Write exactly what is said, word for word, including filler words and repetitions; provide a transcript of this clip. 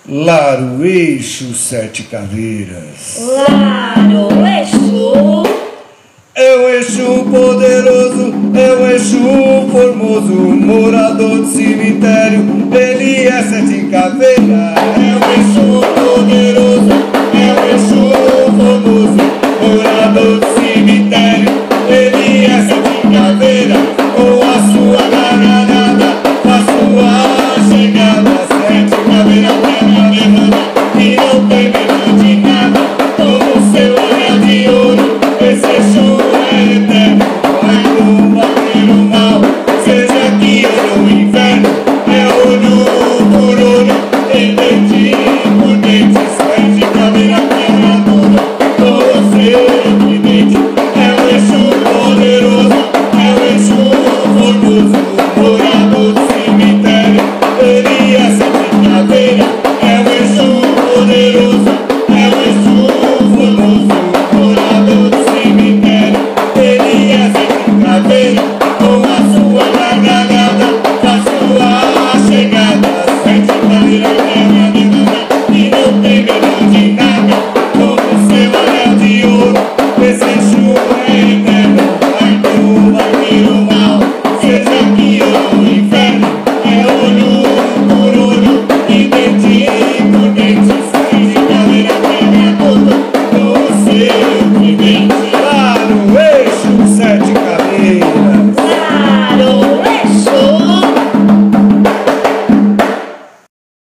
Laro Eixo Sete Caveiras. Laro Exu. É um Exu poderoso, é um Exu formoso, morador de cemitério, ele é sete caveiras. É um Exu